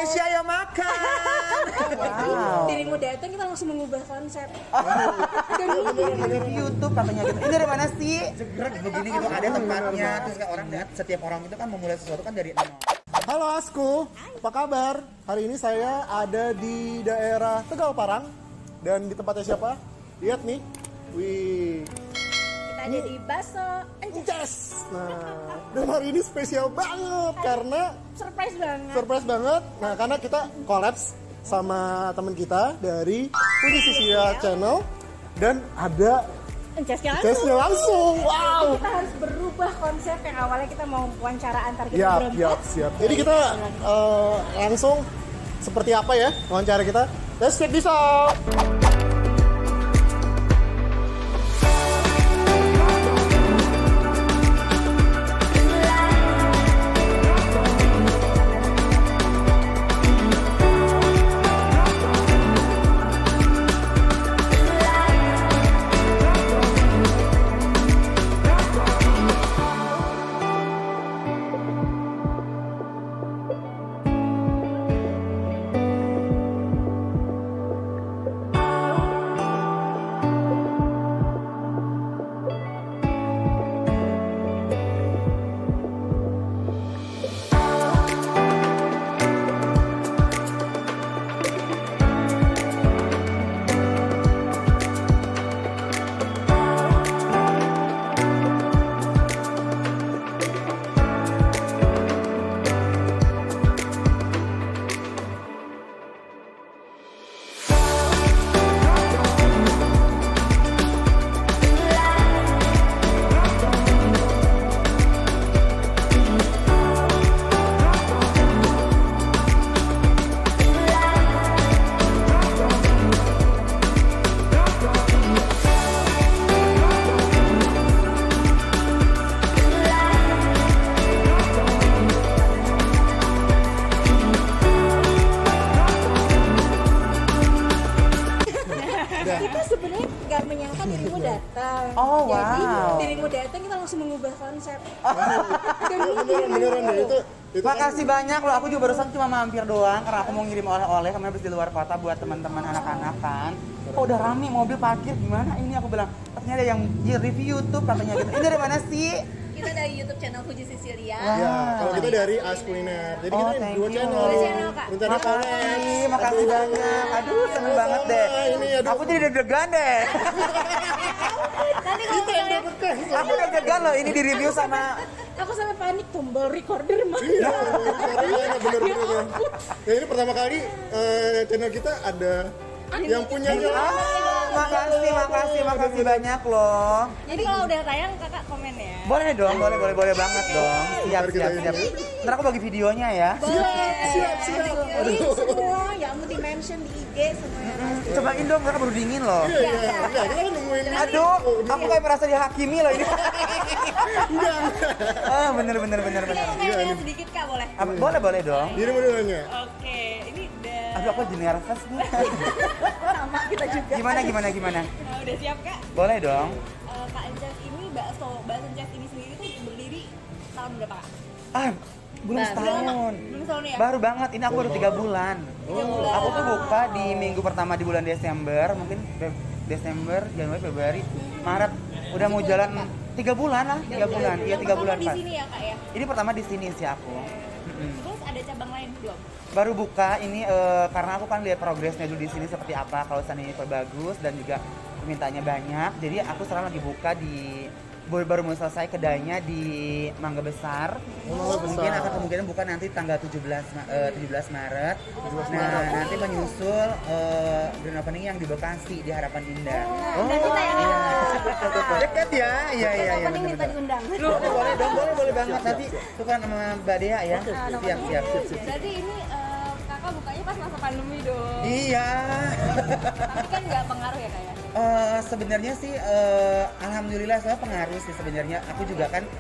Indonesia ayo makan. Wow. Dirimu datang kita langsung mengubah konsep. Dan ini di YouTube katanya gitu. Ini dari mana sih? Jegrek begini gitu ada tempatnya. Terus kan orang lihat setiap orang itu kan memulai sesuatu kan dari nol. Halo Asku, apa kabar? Hari ini saya ada di daerah Tegal Parang. Dan di tempatnya siapa? Lihat nih. Wih. Kita ada di Baso. Yes! Nah, dan hari ini spesial banget karena Surprise banget. surprise banget. Nah, karena kita collabs sama teman kita dari Puji Sisia Channel dan ada tesnya langsung. Wow. Kita harus berubah konsep yang awalnya kita mau wawancara antar kita Yap, berempat. siap. Jadi kita langsung seperti apa ya wawancara kita? Let's check this out. Kita sebenarnya nggak menyangka dirimu datang. Oh, Jadi wow. dirimu datang kita langsung mengubah konsep. Dan Beneran deh itu. Makasih banyak loh, aku juga barusan cuma mampir doang karena aku mau ngirim oleh-oleh kami habis di luar kota buat teman-teman anak-anak kan. Kok udah rame mobil parkir gimana ini aku bilang katanya ada yang review YouTube katanya gitu. Ini dari mana sih? kita dari YouTube channel Puji Sisilia. Ya, kalau kita dari As Kuliner. Jadi kita thank dua you. channel. Dua channel, Kak. Rencana Makasih banyak. Aduh, seneng banget deh. Ini aduh. Aku jadi deg-degan deh. Nanti kalau misalnya Aku deg-degan loh ini di review sama aku sampai panik tombol recorder mah. Iya, bener-bener. Ya ini pertama kali channel kita ada yang punyanya. Makasih banyak loh. Jadi kalau udah tayang kakak komen ya. Boleh dong, boleh banget dong. Siap. Ntar aku bagi videonya ya. Siap. Jadi semua yang mau di-mention di IG semuanya. Cobain dong, karena baru dingin loh. Iya, kita kan nungguin. Aduh, aku kayak merasa dihakimi loh ini. Ah, bener. Iya, sedikit Kak boleh. Boleh dong. Diri modelannya. Oke, ini udah Aduh, aku jadi nervous nih. sama kita juga. Gimana? Nah, udah siap Kak? Boleh dong. Kak Encas ini bakso Encas ini sendiri tuh berdiri tahun berapa Kak? Ah, belum setahun. Belum setahun ya? Baru banget, ini aku baru 3 bulan. 3 bulan. Aku tuh buka di minggu pertama di bulan Desember, mungkin Desember, Januari, Februari, Maret. Udah mau jalan 3 bulan lah, 3 bulan. Iya, 3 bulan Di pas. sini ya Kak ya? Ini pertama di sini sih aku. Terus ada cabang lain belum? Baru buka ini karena aku kan lihat progresnya dulu di sini seperti apa, kalau seandainya bagus dan juga permintaannya banyak. Jadi aku sekarang lagi buka di baru mau selesai kedainya di Mangga Besar. Mungkin akan kemungkinan buka nanti tanggal 17 Maret. Nanti menyusul grand opening yang di Bekasi di Harapan Indah. Dan kita yang Dekat ya? Iya. opening minta diundang. Boleh banget. Nanti tukeran sama Mbak Dea ya. Siap. Jadi ini kakak bukanya pas masa pandemi dong. Iya. Tapi kan nggak pengaruh ya Kak ya? Sebenarnya sih alhamdulillah saya pengaruh sih sebenarnya. Aku juga kan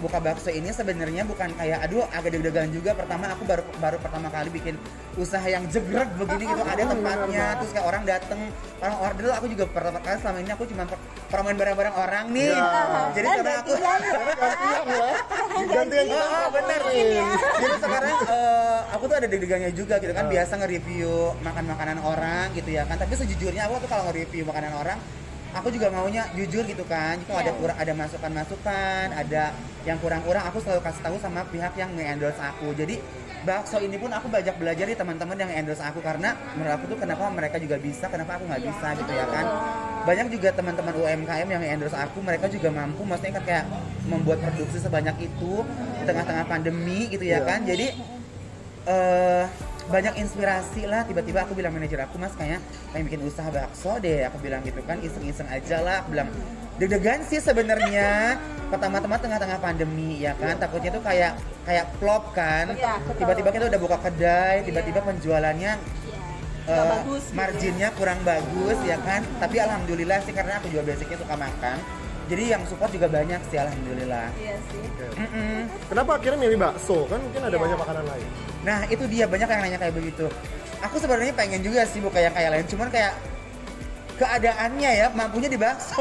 buka bakso ini sebenarnya bukan kayak aduh agak deg-degan juga. Pertama aku baru pertama kali bikin usaha yang jegrek begini gitu, ada tempatnya, terus kayak orang dateng, orang order. Aku juga pertama kali selama ini aku cuma promoin barang-barang orang nih. Jadi sekarang aku gantian bener. Jadi sekarang aku tuh ada deg-degannya juga gitu kan. Biasa nge-review makan makanan orang gitu ya kan. Tapi sejujurnya aku tuh kalau nge-review makanan orang, aku juga maunya jujur gitu kan. Kalau ada masukan-masukan, ada yang kurang-kurang, aku selalu kasih tahu sama pihak yang nge-endorse aku. Jadi bakso ini pun aku banyak belajar di teman-teman yang endorse aku, karena menurut aku tuh kenapa mereka juga bisa, kenapa aku nggak bisa gitu ya kan. Banyak juga teman-teman UMKM yang endorse aku, mereka juga mampu, maksudnya kan kayak membuat produksi sebanyak itu di tengah-tengah pandemi gitu ya kan. Jadi banyak inspirasi lah. Tiba-tiba aku bilang manajer aku, mas kayaknya pengen bikin usaha bakso deh, aku bilang gitu kan, iseng-iseng aja lah. Aku bilang deg-degan sih sebenarnya pertama-tama tengah-tengah pandemi ya kan, takutnya tuh kayak flop kan. Tiba-tiba kita udah buka kedai, tiba-tiba penjualannya marginnya kurang bagus ya kan. Tapi alhamdulillah sih, karena aku juga basicnya suka makan, jadi yang support juga banyak sih, alhamdulillah. Iya sih. Kenapa akhirnya milih bakso? Kan mungkin ada banyak makanan lain. Nah itu dia, banyak yang nanya kayak begitu. Aku sebenarnya pengen juga sih buka yang kayak lain, cuman kayak keadaannya ya mampunya di bakso.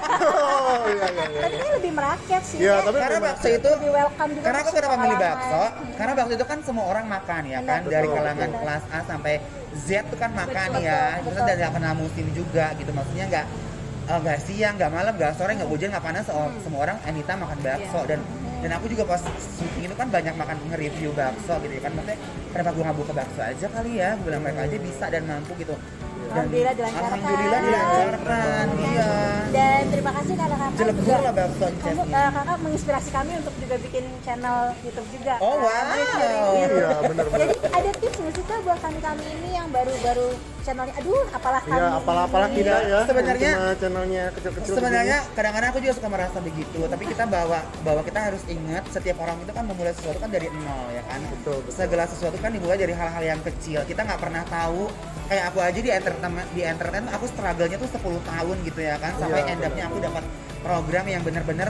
Tapi ini lebih merakyat sih. Iya, tapi Karena bakso itu, lebih welcome juga. karena aku ke kenapa milih kalangan. bakso? Karena bakso itu kan semua orang makan ya kan, dari kalangan kelas A sampai Z itu kan makan ya. Terus dan nggak kenal musim juga gitu, maksudnya nggak siang, nggak malam, nggak sore, nggak hujan, nggak panas, semua orang anytime makan bakso. Dan aku juga pas syuting itu kan banyak makan nge-review bakso gitu ya kan, maksudnya kenapa gue nggak buka bakso aja kali ya, gue bilang mereka aja bisa dan mampu gitu. Dan Alhamdulillah dilancarkan, iya. Dan terima kasih karena kakak Jelebur juga, lah bakso kamu, kakak menginspirasi kami untuk juga bikin channel YouTube juga. Oh wow. Iya, benar-benar. Jadi ada tips nggak sih Kak buat kami ini yang baru-baru channelnya, aduh apalah kami Iya, apalah ini. kita ya. Sebenarnya cuma channelnya kecil-kecil. Sebenarnya kadang-kadang aku juga suka merasa begitu, tapi kita bahwa kita harus ingat setiap orang itu kan memulai sesuatu kan dari nol ya kan. Betul. Segala sesuatu kan dimulai dari hal-hal yang kecil. Kita nggak pernah tahu. Kayak aku aja di entertainment aku struggle-nya tuh 10 tahun gitu ya kan, sampai Iya, end up-nya aku dapat program yang bener-bener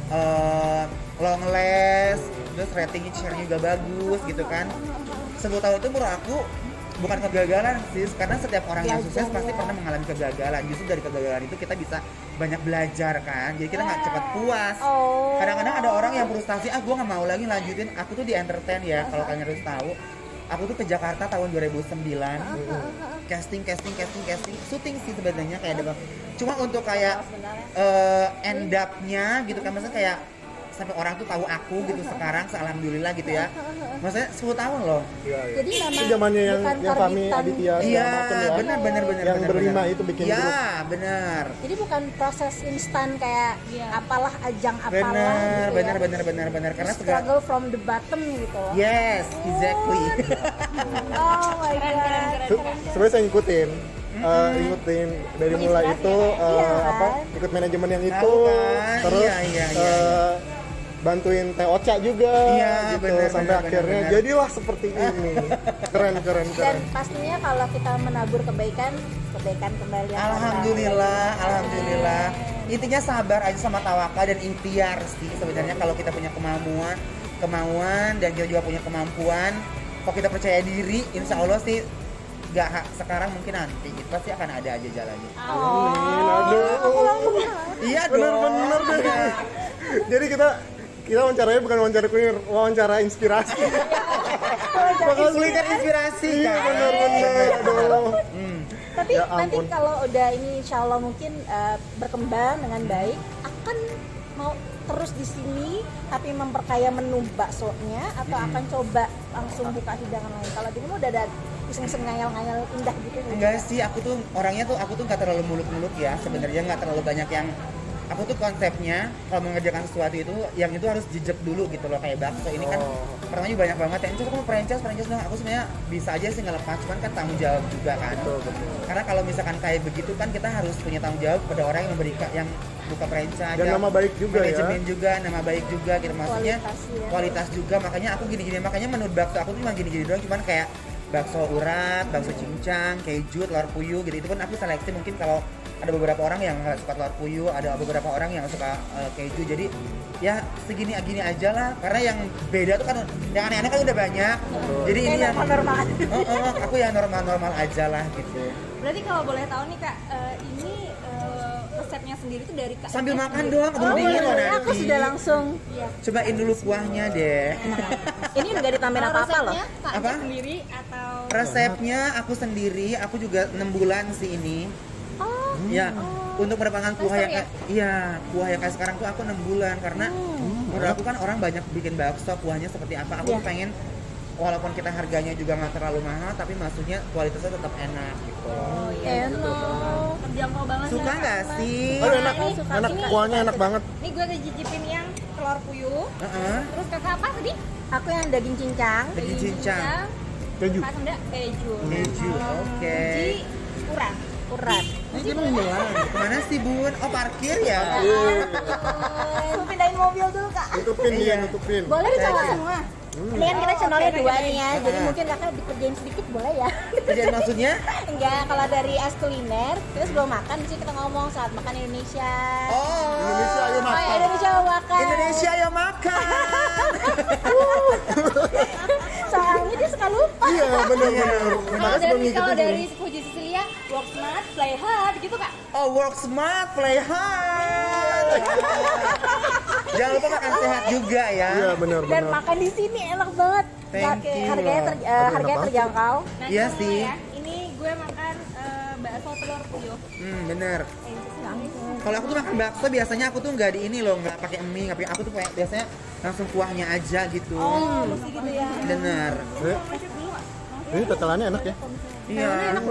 long last, terus rating share-nya juga bagus gitu kan. 10 tahun itu menurut aku bukan kegagalan sih, karena setiap orang yang sukses pasti pernah mengalami kegagalan. Justru dari kegagalan itu kita bisa banyak belajar kan, jadi kita nggak cepat puas. Kadang-kadang ada orang yang frustasi, gue nggak mau lagi lanjutin. Aku tuh di entertain ya, kalau kalian harus tahu, aku tuh ke Jakarta tahun 2009, casting, syuting sih sebenarnya kayak ada, cuma untuk kayak end up-nya gitu kan, maksudnya kayak sampai orang tuh tahu aku gitu sekarang, alhamdulillah gitu ya. Maksudnya 10 tahun loh. Iya. Jadi memang Itu zamannya yang bukan kami karbitan. Aditya Iya, segala macam ya. benar. Yang berlima itu bikin grup. Iya, benar. Jadi bukan proses instan kayak apalah ajang apalah gitu ya. Benar. Karena struggle from the bottom gitu loh. yes, exactly. Oh my god. Sebenarnya saya ngikutin. Ngikutin dari mulai itu Iya kan? ikut manajemen yang itu, Tahu kan? terus Iya. bantuin Teh Ocha juga Iya, gitu benar, sampai akhirnya benar. jadilah seperti ini. Keren. Dan pastinya kalau kita menabur kebaikan kembali akan Alhamdulillah. Intinya sabar aja sama tawakal dan ikhtiar sih sebenarnya. Kalau kita punya kemauan dan kita juga punya kemampuan, kalau kita percaya diri, insya Allah sih gak sekarang mungkin nanti itu pasti akan ada aja jalannya. Iya dong. Bener deh. Jadi kita wawancaranya bukan wawancara kuliner, wawancara inspirasi. Bakal belikan inspirasi Iya, kan. bener. Aduh. Tapi Ya nanti ampun. kalau udah ini insya Allah mungkin berkembang dengan baik, akan mau terus di sini tapi memperkaya menu baksonya atau akan coba langsung buka hidangan lain? Kalau di rumah udah ada iseng-iseng ngayal-ngayal indah gitu. Enggak sih, aku tuh nggak terlalu muluk-muluk ya sebenarnya, nggak terlalu banyak yang. Aku tuh konsepnya kalau mengerjakan sesuatu itu yang itu harus jejak dulu gitu loh, kayak bakso ini kan pertama juga banyak banget yang aku mau franchise dong. Aku sebenarnya bisa aja sih ngelepas, cuman kan tanggung jawab juga kan. Betul. Karena kalau misalkan kayak begitu kan kita harus punya tanggung jawab pada orang yang memberikan, yang buka franchise Dan nama baik juga manajemen ya. juga, nama baik juga gitu, maksudnya kualitas juga. Makanya aku gini-gini, makanya menurut bakso aku tuh cuma gini-gini doang, cuman kayak bakso urat, bakso cincang, keju, telur puyuh gitu. Itu pun aku seleksi mungkin kalau ada beberapa orang yang nggak suka telur puyuh, ada beberapa orang yang suka keju. Jadi ya segini aja lah, karena yang beda tuh kan yang aneh-aneh kan udah banyak. Jadi ini yang normal. aku yang normal aja lah gitu. Berarti kalau boleh tahu nih Kak, ini resepnya sendiri tuh dari Kak Sambil Ece makan sendiri. doang, kebun dingin loh nanti. Aku sudah langsung. Cobain dulu kuahnya deh. Ini nggak ditambahin Kalau apa-apa loh. resepnya Kak Ece Apa? sendiri atau Resepnya aku sendiri, aku juga 6 bulan sih ini. Oh. Ya, untuk mendapatkan kuah yang Master kuah yang kayak sekarang tuh aku 6 bulan karena menurut aku kan orang banyak bikin bakso, kuahnya seperti apa. Aku Iya. tuh pengen walaupun kita harganya juga nggak terlalu mahal, tapi maksudnya kualitasnya tetap enak gitu. Oh iya, Enak. terjangkau banget. Suka ya. nggak sih? Oh, enak, Ini suka. enak, Ini- kuahnya enak banget. Nih gue ngecicipin yang telur puyuh. Heeh. Terus kakak apa tadi? Aku yang daging cincang. Daging cincang. Keju. Kakak Sunda keju. Keju, oke. Ji urat. Urat. Ini kita ngelang. Kemana sih Bun? Oh parkir ya? Aku pindahin mobil dulu kak. Nutupin dia, Iya. nutupin. Boleh dicoba semua. Ini kan kita channelnya oke, dua oke. nih ya, jadi Ah. mungkin kakak dikerjain sedikit boleh ya? Jadi maksudnya? Enggak, kalau dari as kuliner, kita sebelum makan di sini kita ngomong saat makan Indonesia. Oh, Indonesia, ayo Oh, makan. ya, Indonesia mau makan. Indonesia ya makan. Soalnya dia suka lupa. Iya, benar-benar. Kalau Makanya sebelum dari kalau ngikutin dari ini. Fuji Cecilia, work smart, play hard gitu Kak. Oh, work smart, play hard. Jangan lupa makan sehat juga ya. Iya, Dan benar-benar. makan di sini enak banget. Thank you. Harganya loh. harganya banget. terjangkau. Nah, Iya contoh sih. Ya, ini gue makan bakso telur puyuh. Bener. Kalau aku tuh makan bakso biasanya aku tuh nggak di ini loh, nggak pakai mie, nggak pakai. Aku tuh biasanya langsung kuahnya aja gitu. Mesti gitu ya. Bener. Ini tetelannya enak ya. Iya.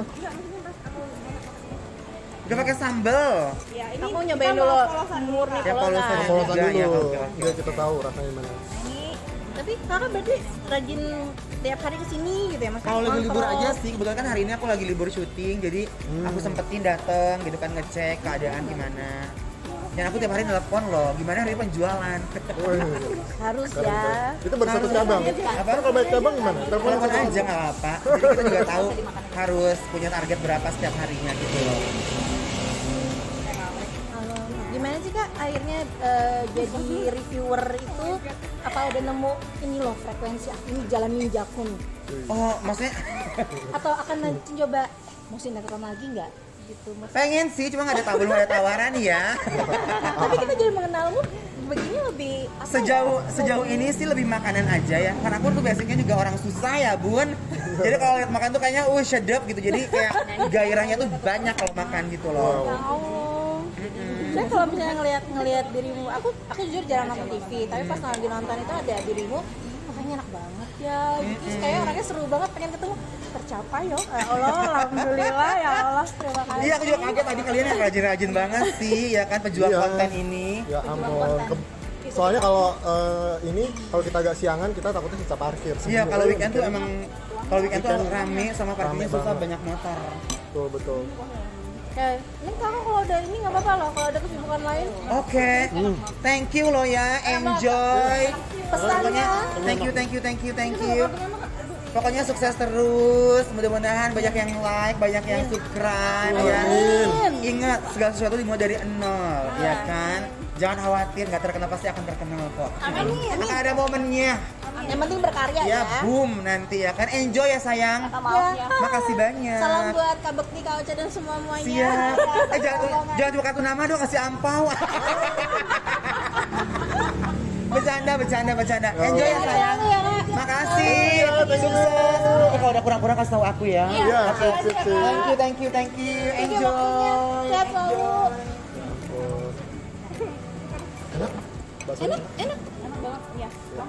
Gak pakai sambel. Ya, ini Aku kita nyobain mau dulu polosan murni Ya, polosan. polosan. Polosan Iya, iya, dulu. oke, oke. Biar kita tahu rasanya gimana. Ini Tapi kakak berarti rajin tiap hari kesini gitu ya mas? Kalau lagi libur Kontrol. aja sih, kebetulan kan hari ini aku lagi libur syuting, jadi aku sempetin dateng gitu kan ngecek keadaan gimana. Dan aku tiap hari telepon loh, gimana hari ini penjualan. Harus ya. Itu baru satu cabang. Apa? Kalau banyak cabang gimana? Telepon Telepon satu. aja nggak apa-apa. Jadi kita juga tahu harus punya target berapa setiap harinya gitu loh. Gimana sih kak akhirnya jadi reviewer itu apa udah nemu ini loh frekuensi aku ini jalan ninjaku nih Oh, maksudnya atau akan nanti coba mau sinetron lagi nggak gitu mas? pengen sih, cuma nggak ada belum ada tawaran ya. Tapi kita jadi mengenalmu begini lebih apa Sejauh ini sih lebih makanan aja ya. Karena aku tuh basicnya juga orang susah ya Bun. Jadi kalau lihat makan tuh kayaknya sedap gitu. Jadi kayak gairahnya tuh banyak kalau makan gitu loh. Oh. Saya kalau misalnya ngelihat dirimu, aku jujur jarang nonton TV, tapi pas lagi nonton itu ada dirimu, makanya enak banget ya. Terus kayak orangnya seru banget, pengen ketemu, tercapai yo. Ya Allah, alhamdulillah ya Allah, terima kasih. Iya, aku juga kaget tadi kalian yang rajin-rajin banget sih ya kan pejuang Iya. konten ini. Ya ampun. Soalnya kalau ini kalau kita agak siangan kita takutnya susah parkir. Iya, kalau weekend tuh emang kalau weekend tuh Weekend rame sama parkirnya rame susah, banget. banyak motor. Betul betul. Ya, ini kakak kalau ada ini nggak apa-apa loh, kalau ada kesibukan lain. Oke, thank you loh ya, enjoy. Pesannya. Pokoknya thank you. Pokoknya sukses terus, mudah-mudahan banyak yang like, banyak yang subscribe ya. Ingat segala sesuatu dimulai dari nol, ya kan? Jangan khawatir, nggak terkenal pasti akan terkenal kok. Akan ada momennya. Yang penting berkarya ya. Ya boom nanti ya kan. Enjoy ya sayang. Ya. Makasih banyak. Salam buat Kak Bekti, Kak Ocha dan semuanya. Siap. Jangan cuma kartu nama dong, kasih ampau. Bercanda. Enjoy ya sayang. Makasih. Sukses. Kalau udah kurang-kurang kasih tahu aku ya. Iya, sip. Thank you. Enjoy. Sehat selalu. Bakso. Enak. banget ya.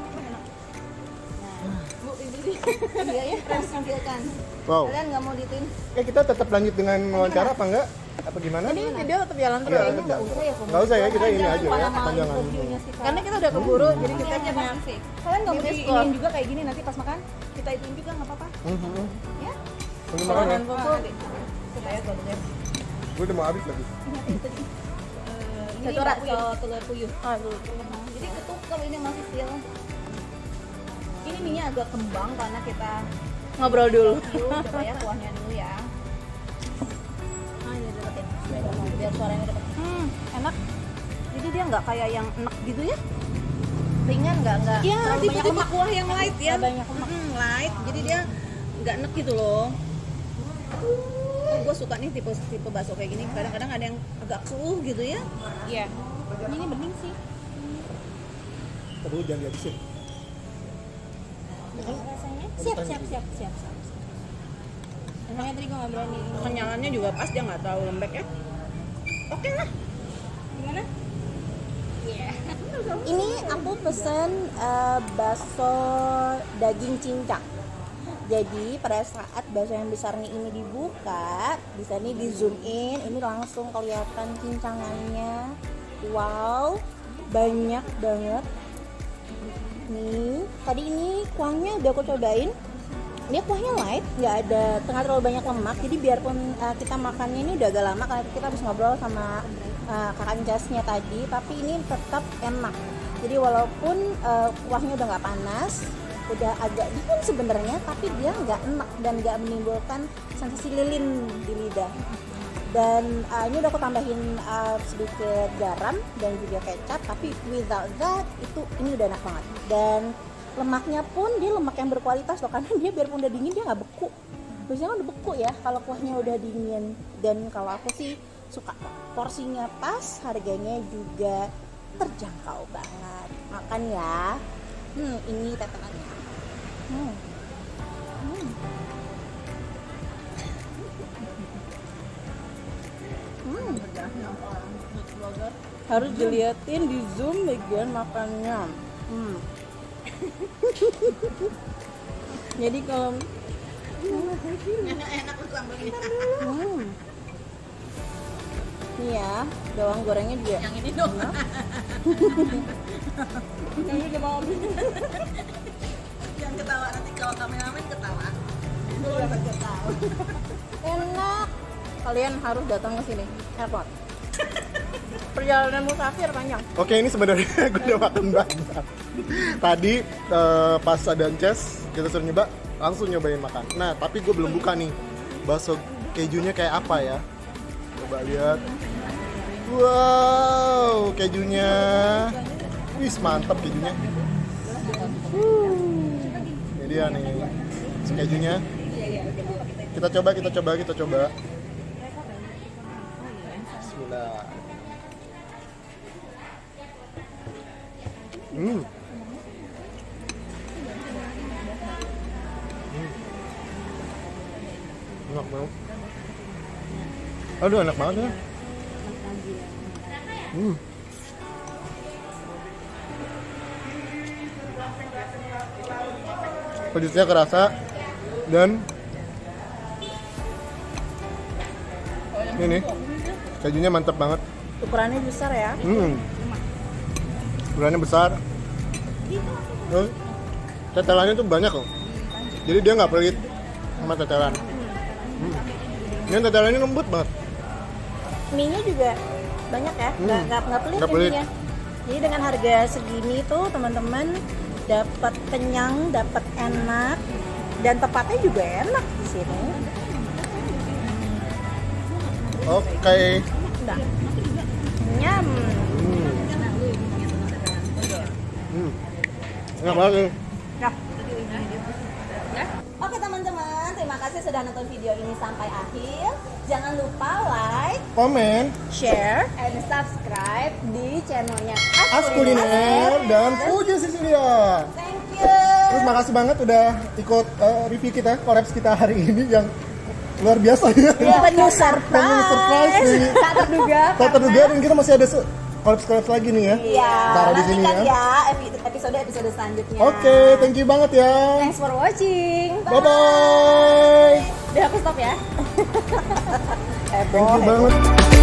Bu, ibu iya ya, harus tampilkan. Wow. Kalian nggak mau dituin? Kita tetap lanjut dengan wawancara apa enggak? Apa gimana? Ini video tetap jalan terus. Iya, nggak usah ya, kita ini aja ya, panjangan. Karena kita udah keburu, jadi kita Kita punya sih. Kalian nggak mau Ini diinin juga kayak gini nanti pas makan? Kita ituin juga nggak apa-apa. Ya. Tunggu makan ya. foto. Supaya telurnya. Gue udah mau habis lagi. Ini Satu bakso telur puyuh. Ah, dulu. Jadi ketuk kalau ini masih still. Ini minyak agak kembang karena kita Ngobrol dulu. coba ya kuahnya dulu ya. Ah, iya, dapat ya. suaranya dapat. Enak. Jadi dia nggak kayak yang enak gitu ya? Ringan nggak Iya, terlalu banyak tipe-tipe lemak. kuah yang light ya. Nggak banyak lemak. Light. Jadi dia nggak enak gitu loh. Gue suka nih tipe bakso kayak gini. Kadang-kadang ada yang agak suuh gitu ya. Iya. Ini bening sih. Aduh, jangan dihabisin. Rasanya siap. Emangnya tadi gue nggak berani. Kenyalannya juga pas, dia nggak terlalu lembek ya. Oke lah. Gimana? Ini aku pesen bakso daging cincang. Jadi pada saat bakso yang besarnya ini dibuka, bisa nih di zoom in, ini langsung kelihatan cincangannya. Wow, banyak banget. Nih, tadi ini kuahnya udah aku cobain. Dia kuahnya light, nggak terlalu banyak lemak. Jadi biarpun kita makannya ini udah agak lama karena kita habis ngobrol sama kakak Jasnya tadi, tapi ini tetap enak. Jadi walaupun kuahnya udah nggak panas, udah agak dingin sebenarnya, tapi dia nggak enak dan nggak menimbulkan sensasi lilin di lidah. Dan ini udah aku tambahin sedikit garam dan juga kecap, tapi without that ini udah enak banget. Dan lemaknya pun dia lemak yang berkualitas loh, karena dia biarpun udah dingin dia nggak beku. Biasanya kan udah beku ya kalau kuahnya udah dingin. Dan kalau aku sih suka, porsinya pas, harganya juga terjangkau banget. Makan ya. Ini tetelannya. Harus diliatin di zoom bagian makannya. Jadi kalau Enak lu sambalnya. nih ya, bawang gorengnya juga. Yang ini dong. Yang ini udah mau habis. Yang ketawa nanti kalau kameramen ketawa. Enak. Kalian harus datang ke sini. Airport. Perjalanan musafir panjang. Oke, ini sebenarnya gue udah makan banyak. Tadi pas ada Ances, kita suruh nyoba, langsung nyobain makan. Nah, tapi gue belum buka nih bakso kejunya kayak apa ya. Coba lihat. Wow, kejunya. Wih, mantap kejunya. Ini dia nih, kejunya. Kita coba. Bismillah. Enak banget. Aduh, enak banget ya. Pedasnya kerasa dan ini kejunya mantap banget. Ukurannya besar ya. Ukurannya besar. Terus tetelannya tuh banyak loh. Jadi dia nggak pelit sama tetelan. Ini tetelannya lembut banget. Mie-nya juga banyak ya, nggak pelit ininya. Jadi dengan harga segini tuh teman-teman dapat kenyang, dapat enak, dan tempatnya juga enak di sini. Oke. Udah. Nyam. Enak banget nih. Oke teman-teman, terima kasih sudah nonton video ini sampai akhir. Jangan lupa like, Komen, share, and subscribe di channelnya As Kuliner dan Fuji Sicilia. Thank you. Terus makasih banget udah ikut review kita, kolaps kita hari ini yang luar biasa ya. Penuh surprise. nih. Tak terduga. Tak terduga dan kita masih ada kolaps lagi nih ya. Iya. Taruh di sini Nantikan ya. episode selanjutnya. Oke, thank you banget ya. Thanks for watching. Bye bye. Udah aku stop ya. Thank you banget.